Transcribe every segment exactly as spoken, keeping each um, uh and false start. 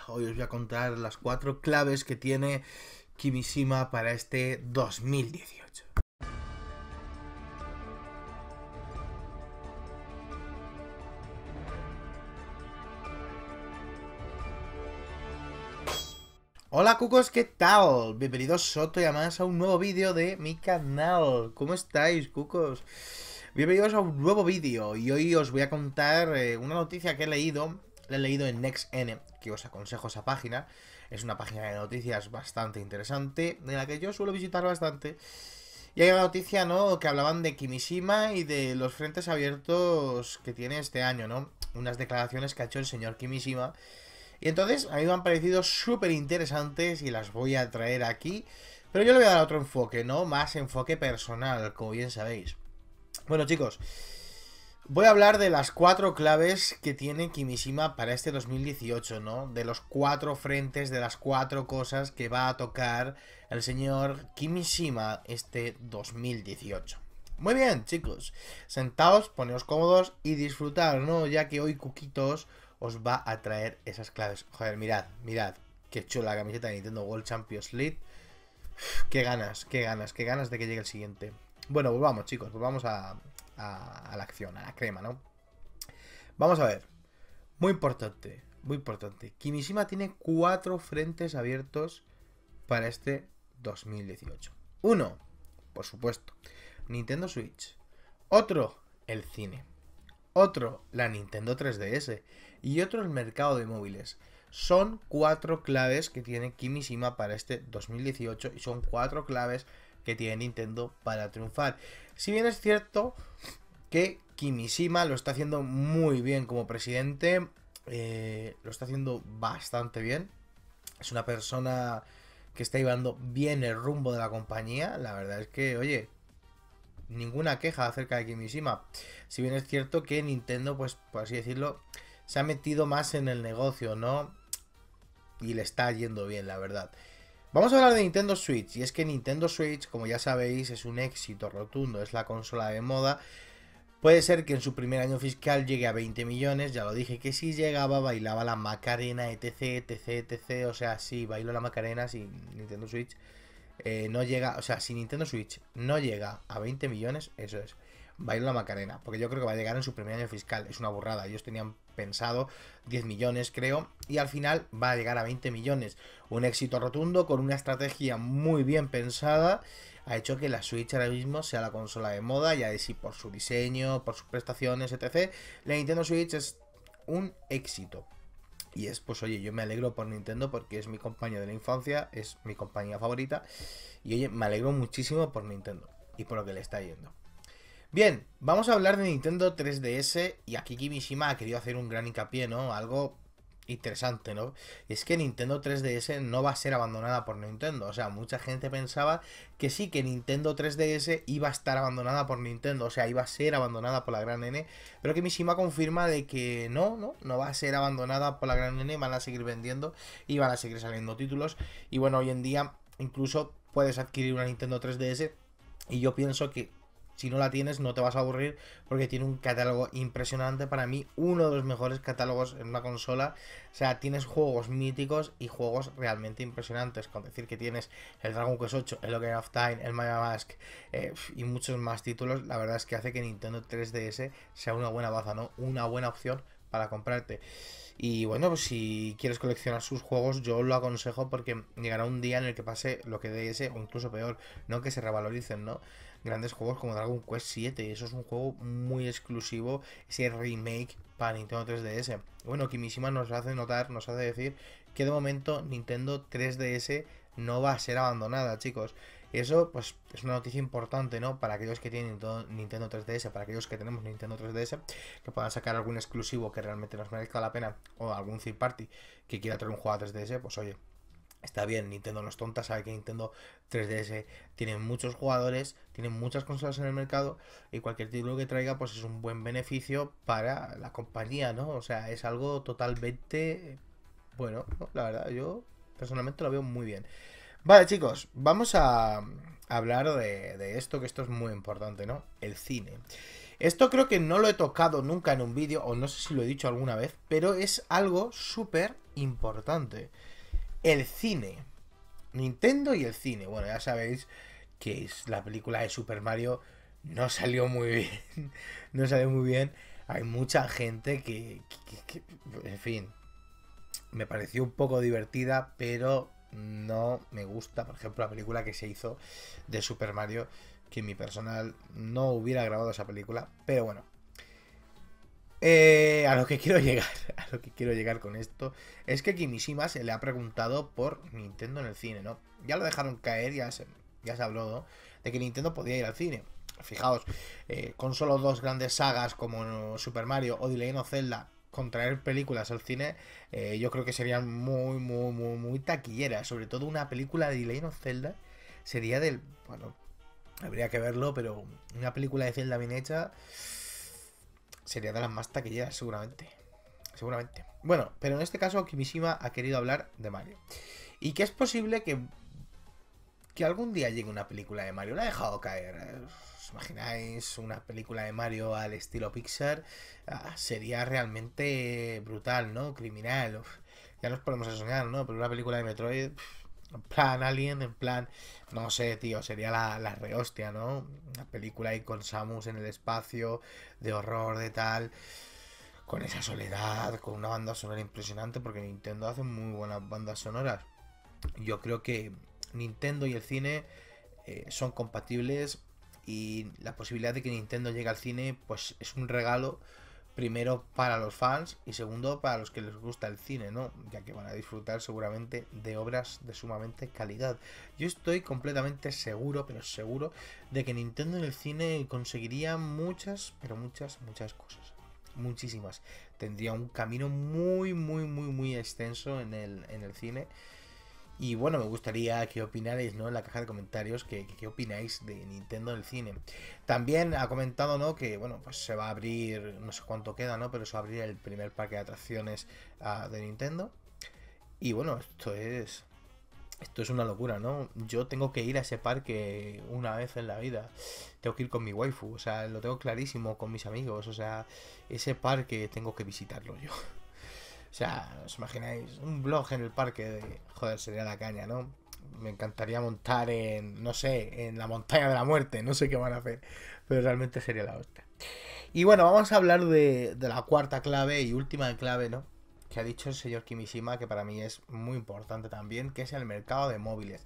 Hoy os voy a contar las cuatro claves que tiene Kimishima para este dos mil dieciocho. Hola cucos, ¿qué tal? Bienvenidos Soto y además a un nuevo vídeo de mi canal. ¿Cómo estáis, cucos? Bienvenidos a un nuevo vídeo y hoy os voy a contar eh, una noticia que he leído. La he leído en NextN, que os aconsejo esa página. Es una página de noticias bastante interesante, de la que yo suelo visitar bastante. Y hay una noticia, ¿no?, que hablaban de Kimishima y de los frentes abiertos que tiene este año, ¿no? Unas declaraciones que ha hecho el señor Kimishima. Y entonces a mí me han parecido súper interesantes y las voy a traer aquí. Pero yo le voy a dar otro enfoque, ¿no? Más enfoque personal, como bien sabéis. Bueno, chicos, voy a hablar de las cuatro claves que tiene Kimishima para este dos mil dieciocho, ¿no? De los cuatro frentes, de las cuatro cosas que va a tocar el señor Kimishima este dos mil dieciocho. Muy bien, chicos, sentaos, poneos cómodos y disfrutar, ¿no? Ya que hoy, cuquitos, os va a traer esas claves. Joder, mirad, mirad, qué chula la camiseta de Nintendo World Champions League. Uf, qué ganas, qué ganas, qué ganas de que llegue el siguiente. Bueno, pues vamos, chicos, pues vamos a, a, a la acción, a la crema, ¿no? Vamos a ver. Muy importante, muy importante. Kimishima tiene cuatro frentes abiertos para este dos mil dieciocho. Uno, por supuesto, Nintendo Switch. Otro, el cine. Otro, la Nintendo tres D S. Y otro, el mercado de móviles. Son cuatro claves que tiene Kimishima para este dos mil dieciocho. Y son cuatro claves que tiene Nintendo para triunfar. Si bien es cierto que Kimishima lo está haciendo muy bien como presidente. Eh, lo está haciendo bastante bien. Es una persona que está llevando bien el rumbo de la compañía. La verdad es que, oye, ninguna queja acerca de Kimishima. Si bien es cierto que Nintendo, pues por así decirlo, se ha metido más en el negocio, ¿no? Y le está yendo bien, la verdad. Vamos a hablar de Nintendo Switch. Y es que Nintendo Switch, como ya sabéis, es un éxito rotundo. Es la consola de moda. Puede ser que en su primer año fiscal llegue a veinte millones. Ya lo dije que si llegaba, bailaba la Macarena, etc, etc, etc. O sea, sí, bailo la Macarena sin Nintendo Switch. Eh, no llega, o sea, si Nintendo Switch no llega a veinte millones, eso es, bailo la Macarena, porque yo creo que va a llegar en su primer año fiscal. Es una burrada, ellos tenían pensado diez millones, creo, y al final va a llegar a veinte millones. Un éxito rotundo con una estrategia muy bien pensada. Ha hecho que la Switch ahora mismo sea la consola de moda, ya de sí por su diseño, por sus prestaciones, etcétera. La Nintendo Switch es un éxito. Y es, pues oye, yo me alegro por Nintendo porque es mi compañía de la infancia, es mi compañía favorita. Y oye, me alegro muchísimo por Nintendo y por lo que le está yendo. Bien, vamos a hablar de Nintendo tres D S. Y aquí Kimishima ha querido hacer un gran hincapié, ¿no? Algo interesante, ¿no? Y es que Nintendo tres D S no va a ser abandonada por Nintendo. O sea, mucha gente pensaba que sí, que Nintendo tres D S iba a estar abandonada por Nintendo. O sea, iba a ser abandonada por la gran N. Pero que Mishima confirma de que no, no, no va a ser abandonada por la gran N. Van a seguir vendiendo y van a seguir saliendo títulos. Y bueno, hoy en día incluso puedes adquirir una Nintendo tres D S. Y yo pienso que si no la tienes no te vas a aburrir porque tiene un catálogo impresionante. Para mí, uno de los mejores catálogos en una consola. O sea, tienes juegos míticos y juegos realmente impresionantes. Con decir que tienes el Dragon Quest ocho, el Ocarina of Time, el Majora's Mask eh, y muchos más títulos. La verdad es que hace que Nintendo tres D S sea una buena baza, ¿no? Una buena opción para comprarte. Y bueno, pues si quieres coleccionar sus juegos, yo lo aconsejo porque llegará un día en el que pase lo que D S o incluso peor, no que se revaloricen, ¿no? Grandes juegos como Dragon Quest siete, eso es un juego muy exclusivo, ese remake para Nintendo tres D S. Bueno, Kimishima nos hace notar, nos hace decir que de momento Nintendo tres D S no va a ser abandonada, chicos. Eso, pues, es una noticia importante, ¿no? Para aquellos que tienen Nintendo tres D S, para aquellos que tenemos Nintendo tres D S, que puedan sacar algún exclusivo que realmente nos merezca la pena, o algún third party que quiera traer un juego a tres D S, pues oye, está bien, Nintendo no es tonta, sabe que Nintendo tres D S tiene muchos jugadores, tiene muchas consolas en el mercado, y cualquier título que traiga, pues es un buen beneficio para la compañía, ¿no? O sea, es algo totalmente bueno, ¿no? La verdad, yo personalmente lo veo muy bien. Vale, chicos, vamos a hablar de, de esto, que esto es muy importante, ¿no? El cine. Esto creo que no lo he tocado nunca en un vídeo, o no sé si lo he dicho alguna vez, pero es algo súper importante. El cine. Nintendo y el cine. Bueno, ya sabéis que es la película de Super Mario no salió muy bien. No salió muy bien. Hay mucha gente que, que, que, en fin, me pareció un poco divertida, pero no me gusta, por ejemplo, la película que se hizo de Super Mario, que en mi personal no hubiera grabado esa película, pero bueno. Eh, a lo que quiero llegar, a lo que quiero llegar con esto, es que Kimishima se le ha preguntado por Nintendo en el cine, ¿no? Ya lo dejaron caer, ya se, ya se habló, ¿no? De que Nintendo podía ir al cine. Fijaos, eh, con solo dos grandes sagas como Super Mario o The Legend of Zelda, con traer películas al cine, eh, yo creo que serían muy, muy, muy, muy taquilleras. Sobre todo una película de The Legend of Zelda sería del... Bueno, habría que verlo, pero una película de Zelda bien hecha sería de las más taquilleras, seguramente. Seguramente. Bueno, pero en este caso Kimishima ha querido hablar de Mario. Y que es posible que que algún día llegue una película de Mario. La ha dejado caer. ¿Os imagináis una película de Mario al estilo Pixar? Ah, sería realmente brutal, ¿no? Criminal. Uf, ya nos ponemos a soñar, ¿no? Pero una película de Metroid, pff, en plan Alien, en plan... No sé, tío, sería la, la rehostia, ¿no? Una película ahí con Samus en el espacio, de horror, de tal... Con esa soledad, con una banda sonora impresionante, porque Nintendo hace muy buenas bandas sonoras. Yo creo que Nintendo y el cine eh, son compatibles, y la posibilidad de que Nintendo llegue al cine pues es un regalo, primero para los fans y segundo para los que les gusta el cine, ¿no? Ya que van a disfrutar seguramente de obras de sumamente calidad. Yo estoy completamente seguro, pero seguro, de que Nintendo en el cine conseguiría muchas, pero muchas, muchas cosas. Muchísimas. Tendría un camino muy, muy, muy, muy extenso en el, en el cine. Y bueno, me gustaría que opinarais, ¿no? En la caja de comentarios, que, que, que opináis de Nintendo en el cine. También ha comentado, ¿no? Que, bueno, pues se va a abrir, no sé cuánto queda, ¿no? Pero se va a abrir el primer parque de atracciones uh, de Nintendo. Y bueno, esto es... Esto es una locura, ¿no? Yo tengo que ir a ese parque una vez en la vida. Tengo que ir con mi waifu, o sea, lo tengo clarísimo, con mis amigos. O sea, ese parque tengo que visitarlo yo. O sea, os imagináis un vlog en el parque de... Joder, sería la caña, ¿no? Me encantaría montar en, no sé, en la montaña de la muerte. No sé qué van a hacer, pero realmente sería la hostia. Y bueno, vamos a hablar de, de la cuarta clave y última clave, ¿no? Que ha dicho el señor Kimishima, que para mí es muy importante también, que es el mercado de móviles.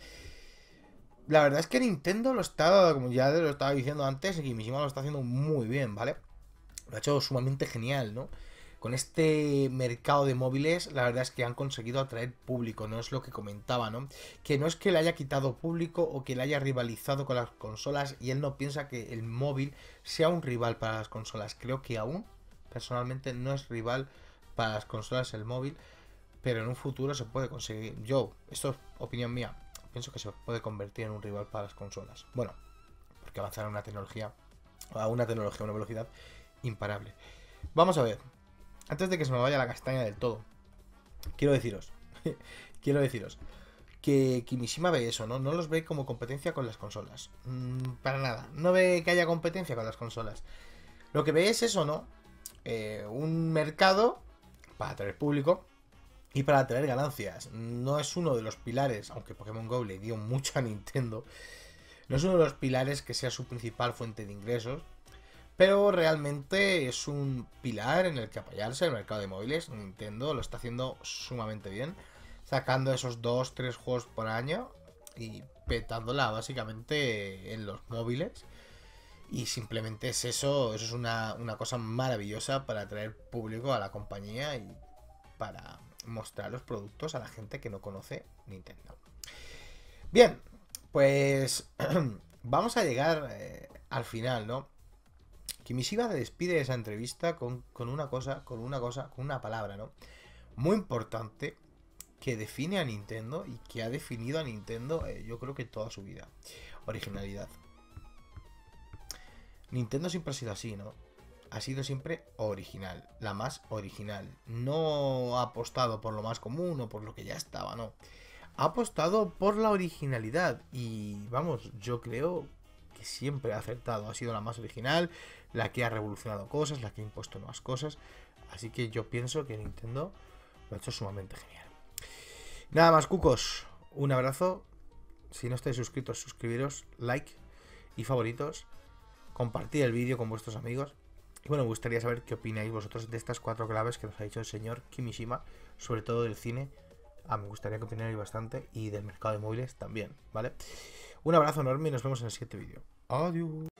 La verdad es que Nintendo lo está, como ya lo estaba diciendo antes, Kimishima lo está haciendo muy bien, ¿vale? Lo ha hecho sumamente genial, ¿no? Con este mercado de móviles, la verdad es que han conseguido atraer público, no es lo que comentaba, ¿no? Que no es que le haya quitado público o que le haya rivalizado con las consolas, y él no piensa que el móvil sea un rival para las consolas. Creo que aún, personalmente, no es rival para las consolas el móvil, pero en un futuro se puede conseguir. Yo, esto es opinión mía, pienso que se puede convertir en un rival para las consolas. Bueno, porque avanzará una tecnología, a una tecnología, a una velocidad imparable. Vamos a ver. Antes de que se me vaya la castaña del todo, quiero deciros, quiero deciros que Kimishima ve eso, ¿no? No los ve como competencia con las consolas. Mm, para nada. No ve que haya competencia con las consolas. Lo que ve es eso, ¿no? Eh, un mercado para atraer público y para atraer ganancias. No es uno de los pilares, aunque Pokémon GO le dio mucho a Nintendo, no es uno de los pilares que sea su principal fuente de ingresos. Pero realmente es un pilar en el que apoyarse el mercado de móviles. Nintendo lo está haciendo sumamente bien, sacando esos dos tres juegos por año y petándola básicamente en los móviles. Y simplemente es eso, eso es una, una cosa maravillosa para atraer público a la compañía y para mostrar los productos a la gente que no conoce Nintendo. Bien, pues vamos a llegar eh, al final, ¿no? Kimishima despide esa entrevista con, con una cosa, con una cosa, con una palabra, ¿no? Muy importante, que define a Nintendo y que ha definido a Nintendo, eh, yo creo que toda su vida. Originalidad. Nintendo siempre ha sido así, ¿no? Ha sido siempre original, la más original. No ha apostado por lo más común o por lo que ya estaba, no. Ha apostado por la originalidad y, vamos, yo creo que siempre ha acertado. Ha sido la más original, la que ha revolucionado cosas, la que ha impuesto nuevas cosas. Así que yo pienso que Nintendo lo ha hecho sumamente genial. Nada más, cucos. Un abrazo. Si no estáis suscritos, suscribiros, like y favoritos. Compartid el vídeo con vuestros amigos. Y bueno, me gustaría saber qué opináis vosotros de estas cuatro claves que nos ha dicho el señor Kimishima, sobre todo del cine. Ah, me gustaría que opináis bastante y del mercado de móviles también, ¿vale? Un abrazo enorme y nos vemos en el siguiente vídeo. Adiós.